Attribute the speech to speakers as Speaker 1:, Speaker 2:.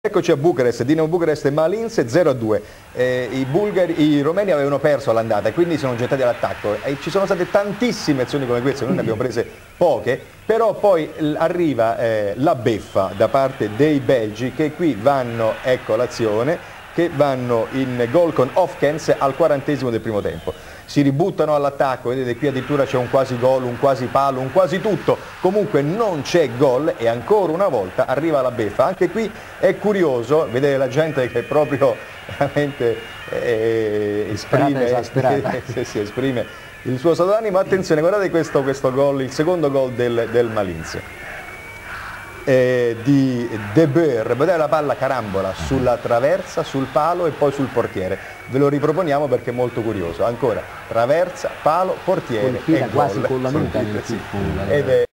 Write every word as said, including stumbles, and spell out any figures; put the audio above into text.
Speaker 1: Eccoci a Bucarest, Dinamo Bucarest e Malinse zero a due. Eh, i, bulgari, i romeni avevano perso all'andata e quindi sono gettati all'attacco. E ci sono state tantissime azioni come queste, noi ne abbiamo prese poche, però poi arriva eh, la beffa da parte dei belgi che qui vanno, ecco l'azione, che vanno in gol con Hofkens al quarantesimo del primo tempo. Si ributtano all'attacco, vedete qui addirittura c'è un quasi gol, un quasi palo, un quasi tutto, comunque non c'è gol e ancora una volta arriva la beffa. Anche qui è curioso vedere la gente che proprio veramente eh, esprime, eh, si esprime il suo stato d'animo. Attenzione, guardate questo, questo gol, il secondo gol del, del Malinse. Eh, di De Boer, vedete la palla carambola sulla traversa, sul palo e poi sul portiere. Ve lo riproponiamo perché è molto curioso. Ancora traversa, palo, portiere e
Speaker 2: quasi
Speaker 1: gol.
Speaker 2: con la nuca.
Speaker 1: Ed è